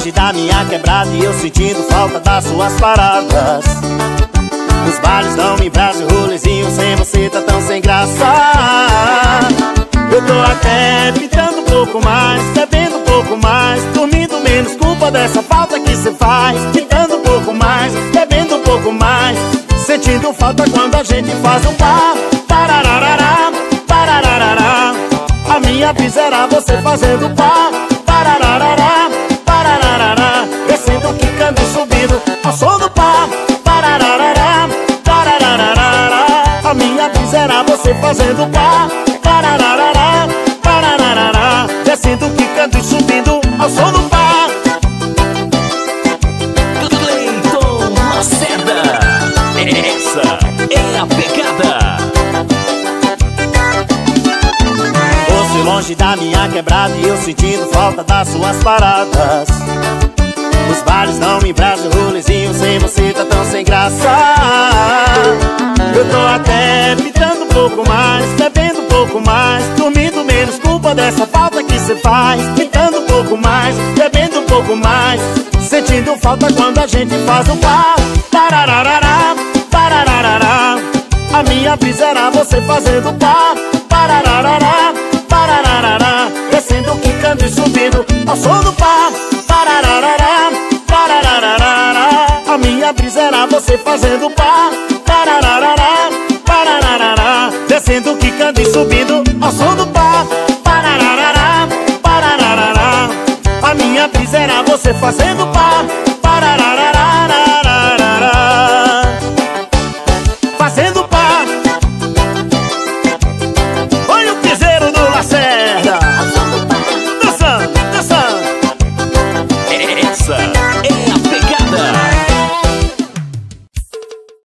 longe da minha quebrada e eu sentindo falta das suas paradas. Os bares dão me braço, rolezinho sem você tá tão sem graça. Eu tô até pintando um pouco mais, bebendo um pouco mais, dormindo menos, culpa dessa falta que cê faz. Pintando um pouco mais, bebendo um pouco mais, sentindo falta quando a gente faz um par. Parararará, parararará, a minha brisa era você fazendo par. Parararará, parararará, descendo, quicando e subindo ao som do par. Parararará, parararará, a minha brisa era você fazendo par. Parararará, parararará, descendo, quicando e subindo ao som do par. Cleiton Lacerda, essa é a pegada. Você longe da minha quebrada e eu sentindo falta das suas paradas. Os bares não me embrasam, rolezinho sem você tá tão sem graça. Eu tô até pintando um pouco mais, bebendo um pouco mais, dormindo menos, culpa dessa falta que cê faz. Pintando um pouco mais, bebendo um pouco mais, sentindo falta quando a gente faz um par. Parararará, parararará, a minha brisa era você fazendo par. Parararará, parararará, descendo, quicando e subindo ao som do par. Parararará, parararará, a minha brisa era você fazendo par. Parararará, parararará, descendo, quicando e subindo ao som do par. Parararará, parararará, a minha brisa era você fazendo par.